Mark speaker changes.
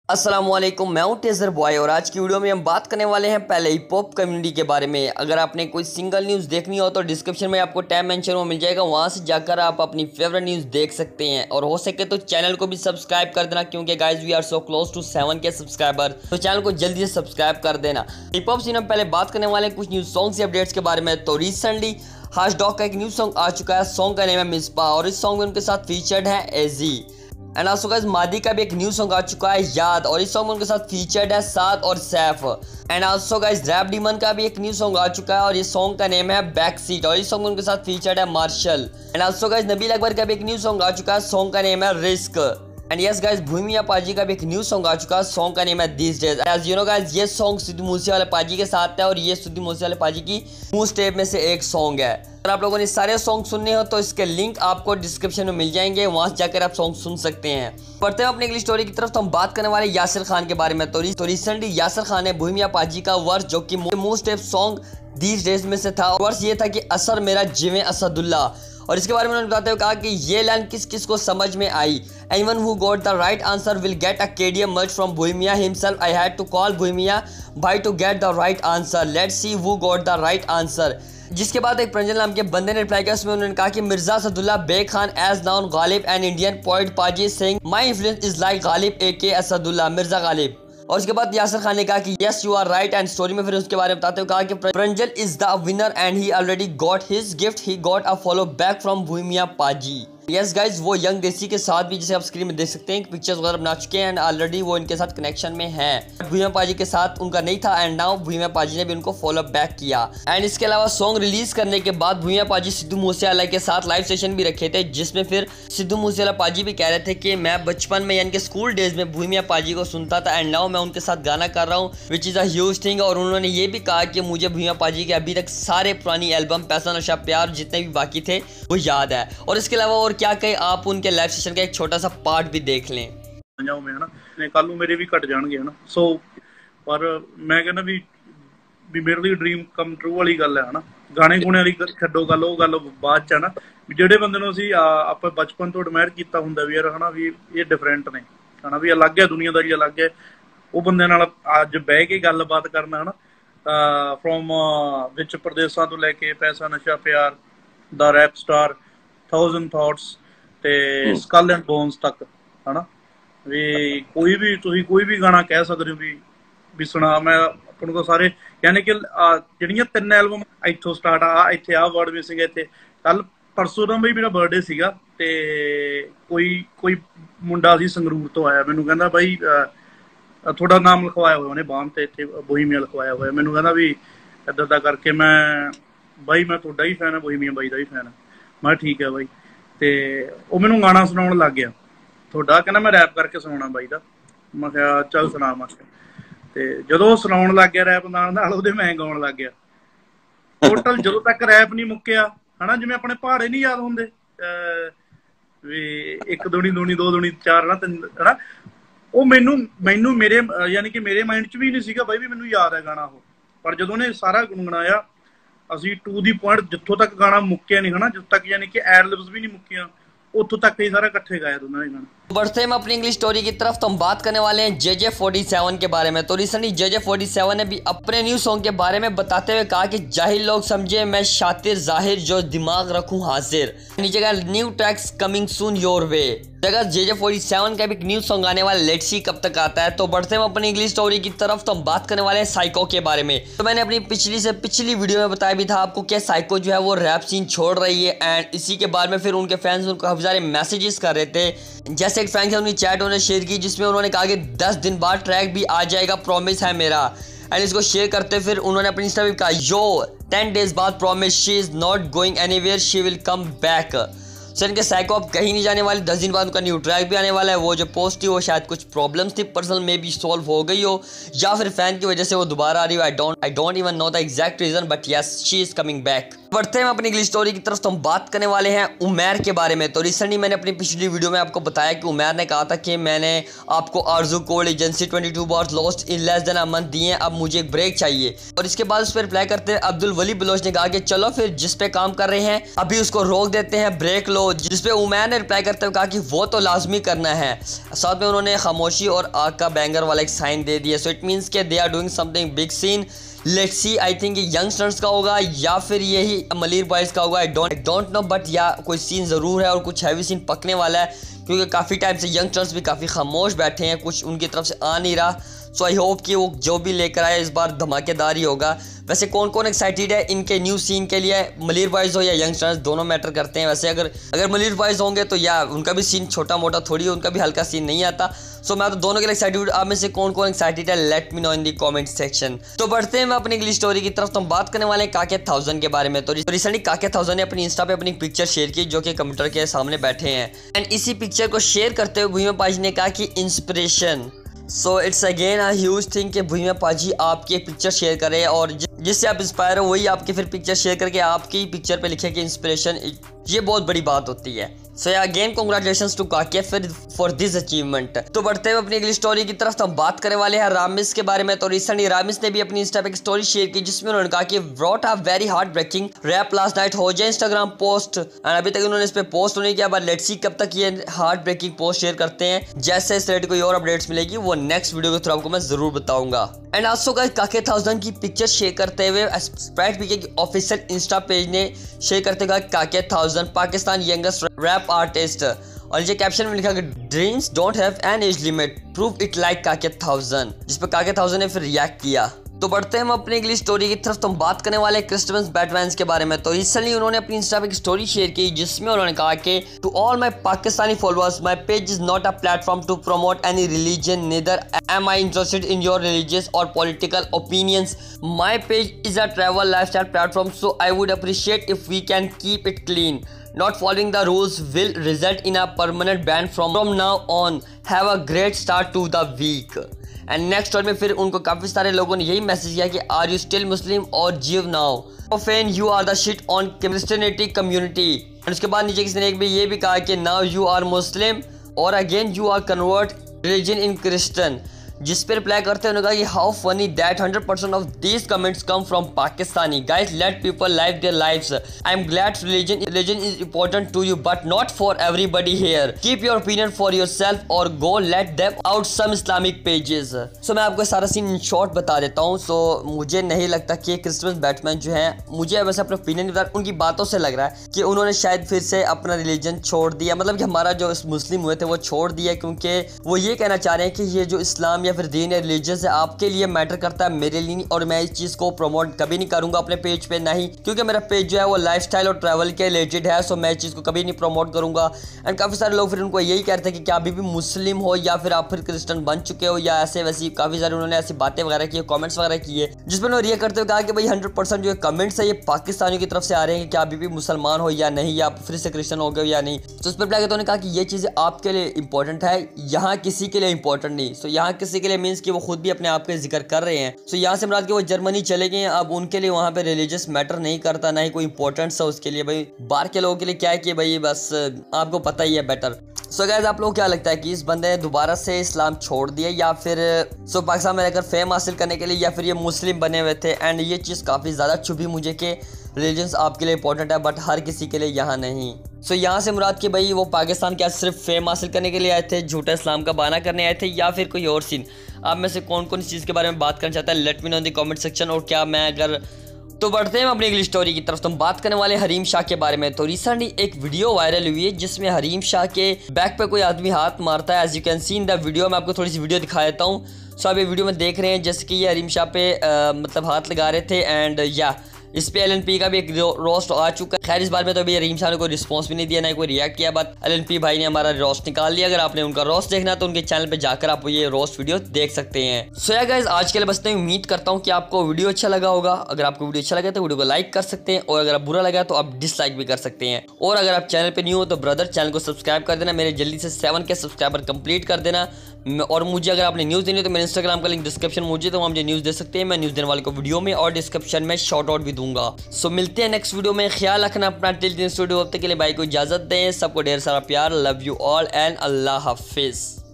Speaker 1: अस्सलामुअलैकुम, मैं हूं टेजर बॉय और आज की वीडियो में हम बात करने वाले हैं पहले हिप हॉप कम्युनिटी के बारे में। अगर आपने कोई सिंगल न्यूज़ देखनी हो तो डिस्क्रिप्शन में आपको टैब मेंशन वो मिल जाएगा, वहां से जाकर आप अपनी फेवरेट न्यूज़ देख सकते हैं। और हो सके तो चैनल को भी सब्सक्राइब कर देना, क्योंकि guys we are so close to 7K subscriber, तो चैनल को जल्दी से सब्सक्राइब कर देना। हिप हॉप सीन में पहले बात करने वाले हैं कुछ न्यूज़ सॉन्ग्स अपडेट्स के बारे में। तो रिसेंटली हाश डॉग का एक न्यू सॉन्ग आ चुका है, सॉन्ग का नेम है मिसबा और इस सॉन्ग में उनके साथ फीचर्ड है एजी। एंड ऑल्सो गाइस मादी का भी एक न्यू सॉन्ग आ चुका है याद, और इस सॉन्ग में उनके साथ फीचर्ड है साद और Saif. And also guys rap demon का भी एक न्यू सॉन्ग आ चुका है और इस सॉन्ग का नेम है बैक सीट, और इस सॉन्ग में उनके साथ फीचर्ड है Marshall. And also guys Nabeel Akbar का भी एक न्यू सॉन्ग आ चुका है, सॉन्ग का नेम है risk. And yes guys Bohemia पाजी का भी एक न्यू सॉन्ग आ चुका है, सॉन्ग का नेम है these days. As you know guys ये सॉन्ग सिद्धू मूसेवाले पाजी के साथ है और ये सिद्धू मूसेवाले पाजी की मूव स्टेप में से एक सॉन्ग है। अगर आप लोगों ने सारे सॉन्ग सुनने हो तो इसके लिंक आपको डिस्क्रिप्शन में मिल जाएंगे, वहां से जाकर आप सॉन्ग सुन सकते हैं। बढ़ते हैं अपनी अगली स्टोरी की तरफ, तो हम बात करने वाले यासिर खान के बारे में। तो रिसेंटली यासिर खान ने भूमिया पाजी का वर्स जो कि move step song these days में से था, वर्स ये था कि असर मेरा जिवे असदुल्ला, और इसके बारे में उन्होंने बताते हुए कहा कि ये लाइन किस किस को समझ में आई। Anyone who got the right answer will get a KDM merch from Bohemia himself. I had to call Bohemia भाई to get the right answer, let's see who got the right answer. जिसके बाद एक प्रंजल नाम के बंदे ने reply किया, उसमें उन्होंने कहा कि Mirza Asadullah Beg Khan as known Ghalib and Indian poet पाजी saying my influence is like Ghalib AK Asadullah Mirza Ghalib. और उसके बाद यासिर खान ने कहा कि yes you are right, and story में फिर उसके बारे में बताते हुए कहा कि Pranjal is the winner and he already got his gift, he got a follow back from Bohemia पाजी। यस गाइज वो यंग देसी के साथ भी, जैसे आप स्क्रीन में देख सकते हैं, पिक्चर्स वगैरह बना चुके हैं एंड ऑलरेडी वो इनके साथ कनेक्शन में है। भूमिया पाजी के साथ उनका नहीं था एंड नाउ भूमिया पाजी ने भी उनको फॉलो बैक किया। एंड इसके अलावा सॉन्ग रिलीज करने के बाद भूमिया पाजी सिद्धू मूसेवाला के साथ लाइव सेशन भी रखे थे, जिसमें फिर सिद्धू मूसेवाला पाजी भी कह रहे थे कि मैं बचपन में यानी कि स्कूल डेज में भूमिया पाजी को सुनता था एंड नाउ मैं उनके साथ गाना कर रहा हूँ, which is a huge thing. और उन्होंने ये भी कहा कि मुझे भूमिया पाजी के अभी तक सारे पुरानी एल्बम पैसा नशा प्यार जितने भी बाकी थे वो याद है। और इसके अलावा और क्या कहे, आप उनके लाइव सेशन का एक छोटा सा पार्ट भी देख लें।
Speaker 2: जाऊँ है ना ने कल मेरे भी घट जाएंगे है ना, सो पर मैं कहना भी मेरे लिए ड्रीम कम ट्रू वाली गल है ना। गाने गुणे वाली छड्डो गल, वो गल बाद च है ना भी ਜਿਹੜੇ ਬੰਦੇ ਨੂੰ ਅਸੀਂ ਆਪਾਂ ਬਚਪਨ ਤੋਂ ਐਡਮਾਇਰ ਕੀਤਾ ਹੁੰਦਾ ਵੀ ਯਾਰ ਹਨਾ ਵੀ ਇਹ ਡਿਫਰੈਂਟ ਨੇ ਹਨਾ, ਵੀ ਅਲੱਗ ਹੈ ਦੁਨੀਆਦਾਰੀ ਅਲੱਗ ਹੈ। ਉਹ ਬੰਦੇ ਨਾਲ ਅੱਜ ਬਹਿ ਕੇ ਗੱਲਬਾਤ ਕਰਨਾ ਹਨਾ, ਫਰੋਮ ਵਿੱਚ ਪ੍ਰਦੇਸ਼ਾਂ ਤੋਂ ਲੈ ਕੇ ਪੈਸਾ ਨਸ਼ਾ ਪਿਆਰ ਦਾ ਰੈਪ ਸਟਾਰ 1000 ਥਾਟਸ ਤੇ ਸਕਲ ਐਂਡ ਬੋਨਸ ਤੱਕ ਹਨਾ, ਵੀ ਕੋਈ ਵੀ ਤੁਸੀਂ ਕੋਈ ਵੀ ਗਾਣਾ ਕਹਿ ਸਕਦੇ ਹੋ ਵੀ ਸੁਣਾ। ਮੈਂ ਆਪਾਂ ਨੂੰ ਸਾਰੇ ਯਾਨੀ ਕਿ ਜਿਹੜੀਆਂ 3 ਐਲਬਮ ਇੱਥੋਂ ਸਟਾਰਟ ਆ, ਇੱਥੇ ਆ ਵਰਡ ਮਿਸਿੰਗ, ਇੱਥੇ ਕੱਲ ਪਰਸੋਂ ਦਾ ਵੀ ਮੇਰਾ ਬਰਥਡੇ ਸੀਗਾ ਤੇ ਕੋਈ ਮੁੰਡਾ ਸੀ ਸੰਗਰੂਰ ਤੋਂ ਆਇਆ, ਮੈਨੂੰ ਕਹਿੰਦਾ ਬਾਈ ਤੁਹਾਡਾ ਨਾਮ ਲਿਖਵਾਇਆ ਹੋਇਆ ਉਹਨੇ ਬਾਂਹ ਤੇ, ਇੱਥੇ ਬੋਹੀਮੀਆ ਲਿਖਵਾਇਆ ਹੋਇਆ। ਮੈਨੂੰ ਕਹਿੰਦਾ ਵੀ ਇੱਦਾਂ ਦਾ ਕਰਕੇ ਮੈਂ ਬਾਈ ਮੈਂ ਤੁਹਾਡਾ ਹੀ ਫੈਨ ਆ, ਬੋਹੀਮੀਆ ਬਾਈ ਦਾ ਵੀ ਫੈਨ ਆ। ਮੈਂ ਠੀਕ ਹੈ ਬਾਈ, ਤੇ ਉਹ ਮੈਨੂੰ ਗਾਣਾ ਸੁਣਾਉਣ ਲੱਗ ਗਿਆ ਤੁਹਾਡਾ, ਕਹਿੰਦਾ ਮੈਂ ਰੈਪ ਕਰਕੇ ਸੁਣਾਉਣਾ ਬਾਈ ਦਾ। ਮੈਂ ਕਿਹਾ ਚੱਲ ਸੁਣਾ। ਮੈਂ ਤੇ ਜਦੋਂ ਉਹ ਸੁਣਾਉਣ ਲੱਗ ਗਿਆ ਰੈਪ ਨਾਲ ਉਹਦੇ ਮੈਂ ਗਾਉਣ ਲੱਗ ਗਿਆ। ਟੋਟਲ ਜਦੋਂ ਤੱਕ ਰੈਪ ਨਹੀਂ ਮੁੱਕਿਆ ਹਨਾ, ਜਿਵੇਂ ਆਪਣੇ ਪਹਾੜੇ ਨਹੀਂ ਯਾਦ ਹੁੰਦੇ ਵੀ 1 ਦੂਣੀ 2 ਦੂਣੀ 4 ਹਨਾ 3 ਹਨਾ, ਉਹ ਮੈਨੂੰ ਮੇਰੇ ਯਾਨੀ ਕਿ ਮੇਰੇ ਮਾਈਂਡ 'ਚ ਵੀ ਨਹੀਂ ਸੀਗਾ ਬਾਈ ਵੀ ਮੈਨੂੰ ਯਾਦ ਹੈ ਗਾਣਾ ਉਹ। ਪਰ ਜਦੋਂ ਉਹਨੇ ਸਾਰਾ ਗੁਣਗੁਣਾਇਆ, ਅਸੀਂ ਟੂ ਦੀ ਪੁਆਇੰਟ ਜਿੱਥੋਂ ਤੱਕ ਗਾਣਾ ਮੁੱਕਿਆ ਨਹੀਂ ਹਨਾ, ਜਿੱਥੋਂ ਤੱਕ ਯਾਨੀ ਕਿ ਐਡ ਲਿਪਸ भी नहीं मुक्कियां, ਉੱਥੋਂ ਤੱਕ ਹੀ सारा इकट्ठे गाया दोनों ने गाना।
Speaker 1: बढ़ते हैं अपनी इंग्लिश स्टोरी की तरफ, तो हम बात करने वाले हैं JJ47 के बारे में। तो रिसेंटली JJ47 ने भी अपने न्यू सॉन्ग के बारे में बताते हुए कहा कि जाहिल लोग समझे मैं शातिर जाहिर जो दिमाग रखूं हाजिर, नीचे का new tracks coming soon your way. जगह JJ47 का भी न्यू सॉन्ग आने वाला, लेट्स सी कब तक आता है। तो बढ़ते हैं अपनी इंग्लिश स्टोरी की तरफ, तो हम बात करने वाले हैं साइको के बारे में। तो मैंने अपनी पिछली वीडियो में बताया भी था आपको कि साइको जो है वो रैप सीन छोड़ रही है, एंड इसी के बाद में फिर उनके फैंस उनको काफी सारे मैसेजेस कर रहे थे। जैसे एक फैन से उन्होंने चैट उन्होंने शेयर की जिसमें उन्होंने कहा कि 10 दिन बाद ट्रैक भी आ जाएगा, प्रॉमिस है मेरा। एंड इसको शेयर करते फिर उन्होंने अपनी इंस्टा पे कहा यो 10 डेज बाद promise she is not going anywhere, she will come back. So इनके साइको अब कहीं नहीं जाने वाले, 10 दिन बाद उनका न्यू ट्रैक भी आने वाला है। वो जो पोस्ट थी वो शायद कुछ प्रॉब्लम्स थी पर्सनल में भी सॉल्व हो गई हो, या फिर फैन की वजह से वो दोबारा आ रही हो। I don't even know the exact reason, but yes she is coming back. बढ़ते हैं अपनी अगली स्टोरी की तरफ। तो हम बात करने वाले हैं उमैर के बारे में। तो रिसेंटली मैंने अपनी पिछली वीडियो में आपको बताया कि उमैर ने कहा था कि मैंने आपको आरजू कोड एजेंसी 22 bars lost in less than a month दिए, अब मुझे एक ब्रेक चाहिए। और इसके बाद उस पर रिप्लाई करते हैं अब्दुल वली बलोच ने कहा कि चलो फिर जिस पे काम कर रहे हैं अभी उसको रोक देते हैं, ब्रेक लो। जिस पे उमैर ने रिप्लाई करते हुए कहा कि वो तो लाजमी करना है। साथ में उन्होंने खामोशी और आग का बैंगर वाला एक साइन दे दिया। सो इट मीन्स के they are doing something big scene. Let's see, I think youngsters का होगा या फिर यही मलिर बॉयज़ का होगा, आई डोंट नो, बट या कोई सीन ज़रूर है और कुछ हैवी सीन पकने वाला है, क्योंकि काफ़ी टाइम से यंगस्टर्स भी काफ़ी खामोश बैठे हैं, कुछ उनकी तरफ से आ नहीं रहा। सो आई होप कि वो जो भी लेकर आए इस बार धमाकेदार ही होगा। वैसे कौन कौन एक्साइटेड है इनके न्यू सीन के लिए, मलिर बॉयज़ हो या यंगस्टर्स, दोनों मैटर करते हैं। वैसे अगर मलिर बॉयज़ होंगे तो या उनका भी सीन छोटा मोटा थोड़ी है, उनका भी हल्का सीन नहीं आता। सो मैं तो दोनों के लिए एक्साइटेड। आप में से कौन कौन एक्साइटेड है, let me know in the comment section. तो बढ़ते हैं मैं अपनी अगली स्टोरी की तरफ। तो हम बात करने वाले हैं काके 1000 के बारे में। तो रिसेंटली काके 1000 ने अपनी इंस्टा पे अपनी पिक्चर शेयर की जो कि कंप्यूटर के सामने बैठे हैं, एंड इसी पिक्चर को शेयर करते हुए भूमिया पाजी ने कहा कि inspiration. So it's again a huge thing कि भूमिया पाजी आपकी एक पिक्चर शेयर करें और जिससे आप इंस्पायर हो वही आपकी फिर पिक्चर शेयर करके आपकी पिक्चर पे लिखे कि इंस्पिरेशन। ये बहुत बड़ी बात होती है। So again congratulations to Kaake for this achievement. तो बढ़ते हुए अपनी अगली स्टोरी की तरफ। तो हम बात करने वाले हैं रामिस के बारे में। तो रिसेंटली रामिस ने भी अपनी इंस्टा पे एक स्टोरी शेयर की जिसमें उन्होंने कहा कि wrote a very heartbreaking rap last night. हो जाए इंस्टाग्राम पोस्ट, एंड अभी तक उन्होंने इस पे पोस्ट नहीं किया, बट लेट्स सी कब तक ये हार्ट ब्रेकिंग पोस्ट शेयर करते हैं। जैसे इस रिलेटेड कोई और अपडेट्स मिलेगी वो नेक्स्ट वीडियो के थ्रू आपको मैं जरूर बताऊंगा। एंड आल्सो गाइस काके 1000 की पिक्चर शेयर करते हुए स्प्राइट पीके की ऑफिशियल इंस्टा पेज ने शेयर करते हुए काके 1000 पाकिस्तान यंगेस्ट रैप आर्टिस्ट, और नीचे कैप्शन में लिखा कि dreams don't have an age limit, prove it like Kaake 1000, जिस पर काके 1000 ने फिर रिएक्ट किया। तो बढ़ते हैं हम अपनी अगली स्टोरी की तरफ। तो हम बात करने वाले क्रिस्टमस बैटमैन के बारे में। तो रिसेंटली उन्होंने अपनी इंस्टा पे एक स्टोरी शेयर की जिसमें उन्होंने कहा कि to all my Pakistani followers, my page is not a platform to promote any religion, neither am I interested in your religious और political opinions. My page is a travel lifestyle platform, so I would appreciate if we can keep it clean. Not following the rules will result in a permanent ban from now on. Have a great start to the week. And next में फिर उनको काफ़ी सारे लोगों ने यही message किया कि आर यू स्टिल मुस्लिम और Jew now often you are the shit on Christianity community. And उसके बाद नीचे किसी ने एक भी ये भी कहा कि नाउ यू आर मुस्लिम और again you are convert religion in Christian, जिस पर रिप्लाई करते हुए कहा कि how funny that 100% of these comments come from Pakistani guys, let people live their lives, I am glad religion is important to you but not for everybody here, keep your opinion for yourself और go let them out some Islamic pages. So मैं आपको सारा seen in short बता देता हूँ। सो मुझे नहीं लगता कि क्रिसमस बैटमैन जो है, मुझे वैसे अपना ओपिनियन बता, उनकी बातों से लग रहा है कि उन्होंने शायद फिर से अपना रिलीजन छोड़ दिया, मतलब कि हमारा जो मुस्लिम हुए थे वो छोड़ दिया, क्योंकि वो ये कहना चाह रहे हैं कि ये जो इस्लाम या फिर दीन या रिलीजियस है आपके लिए मैटर करता है, मेरे लिए नहीं, और मैं इस चीज़ को प्रमोट कभी नहीं करूंगा अपने पेज पे, नहीं, क्योंकि मेरा पेज जो है वो लाइफस्टाइल और ट्रैवल के रिलेटेड है। सो मैं इस चीज़ को कभी नहीं प्रमोट करूंगा। एंड काफ़ी सारे लोग फिर उनको यही कहते हैं कि क्या अभी भी मुस्लिम हो या फिर आप फिर क्रिश्चियन बन चुके हो या ऐसे वैसी काफ़ी सारे उन्होंने ऐसी बातें वगैरह की, कॉमेंट्स वगैरह किए, जिसमें उन्होंने रिएक्ट करते हुए कहा कि भाई 100% जो कमेंट्स है ये पाकिस्तानियों की तरफ से आ रहे हैं कि क्या अभी भी मुसलमान हो या नहीं, या फिर से क्रिश्चियन हो गए या नहीं। तो उस पर रिप्लाई करते उन्होंने कहा कि ये चीज़ें आपके लिए इंपॉर्टेंट है, यहाँ किसी के लिए इंपॉर्टेंट नहीं। सो यहाँ किसी के लिए मीन्स कि वो खुद भी अपने आप के जिक्र कर रहे हैं। सो यहाँ से मुराद कि वो जर्मनी चले गए हैं, अब उनके लिए वहाँ पे रिलीजियस मैटर नहीं करता, ना ही कोई इंपॉर्टेंस है उसके लिए। भाई बाहर के लोगों के लिए क्या है कि भाई बस आपको पता ही है बेटर। सो गाइस आप लोग क्या लगता है कि इस बंदे ने दोबारा से इस्लाम छोड़ दिया या फिर पाकिस्तान में रहकर फेम हासिल करने के लिए, या फिर ये मुस्लिम बने हुए थे? एंड ये चीज़ काफ़ी ज़्यादा छुपी मुझे कि रिलीजन्स आपके लिए इंपॉर्टेंट है बट हर किसी के लिए यहाँ नहीं। सो यहाँ से मुराद कि भाई वो पाकिस्तान क्या सिर्फ फेम हासिल करने के लिए आए थे, झूठा इस्लाम का बहाना करने आए थे, या फिर कोई और सीन? आप में से कौन कौन इस चीज़ के बारे में बात करना चाहता है, let me know in the comment section. और क्या मैं अगर तो बढ़ते हैं अपनी अगली स्टोरी की तरफ। तो हम बात करने वाले हरीम शाह के बारे में। तो रिसेंटली एक वीडियो वायरल हुई है जिसमें हरीम शाह के बैक पे कोई आदमी हाथ मारता है। As you can see in the video, मैं आपको थोड़ी सी वीडियो दिखा देता हूँ। सो आप ये वीडियो में देख रहे हैं जैसे कि ये हरीम शाह पे मतलब हाथ लगा रहे थे, एंड या इस पे LNP का भी एक रोस्ट आ चुका है। खैर इस बार में तो अभी हरीम शाह ने कोई रिस्पॉन्स भी नहीं दिया, ना कोई रिएक्ट किया, बट LNP भाई ने हमारा रोस्ट निकाल लिया। अगर आपने उनका रोस्ट देखना तो उनके चैनल पे जाकर आप ये रोस्ट वीडियो देख सकते हैं। सो या गाइस आज के लिए बस उम्मीद करता हूँ कि आपको वीडियो अच्छा लगा होगा। अगर आपको वीडियो अच्छा लगा तो वीडियो को लाइक कर सकते हैं, और अगर बुरा लगा तो आप डिसलाइक भी कर सकते हैं। और अगर आप चैनल पर न्यू हो तो ब्रदर चैनल को सब्सक्राइब कर देना, मेरे जल्दी से 7K सब्सक्राइबर कंप्लीट कर देना। और मुझे अगर आपने न्यूज़ देनी है तो मेरे इंस्टाग्राम का लिंक डिस्क्रिप्शन मौजूद है, तो वहाँ मुझे न्यूज़ दे सकते हैं। मैं न्यूज़ देने वाले को वीडियो में और डिस्क्रिप्शन में शॉर्ट आउट भी दूंगा। सो मिलते हैं नेक्स्ट वीडियो में, ख्याल रखना अपना। टिल दिन स्टूडियो, अब तक के लिए भाई को इजाजत दें। सबको ढेर सारा प्यार, लव यू ऑल एंड अल्लाह हाफिज।